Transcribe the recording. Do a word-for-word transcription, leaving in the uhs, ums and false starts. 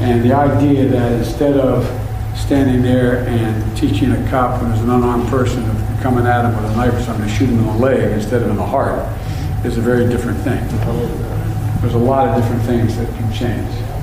And the idea that instead of standing there and teaching a cop when there's an unarmed person coming at him with a knife or something to shoot him in the leg instead of in the heart is a very different thing. There's a lot of different things that can change.